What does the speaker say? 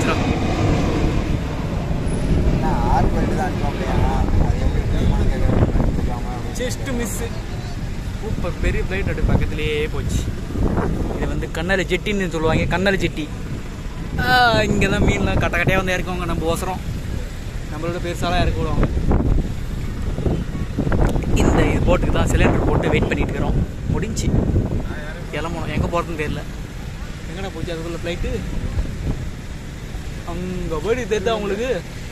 பேசுகிறான். Just miss. Super பெரிய flight அப்படி பக்கத்துலேயே போச்சு. இது வந்து கண்ணாடி ஜெட்டின்னு சொல்லுவாங்க. கண்ணாடி ஜெட்டி. இங்கே தான் மீன்லாம் கட்ட கட்டையாக வந்து இறக்குவாங்க. நம்ம ஓசரம் நம்மளோட பெருசாலாம் இறக்க விடுவாங்க. இந்த போட்டுக்கு தான் சிலிண்டர் போட்டு வெயிட் பண்ணிட்டு இருக்கிறோம். முடிஞ்சு கிளம்பணும். எங்கே போகிறதுன்னு தெரியல. எங்கடா போச்சு அதுக்குள்ள ஃப்ளைட்டு? அங்கே போய்ட்டு தெரியுதா உங்களுக்கு?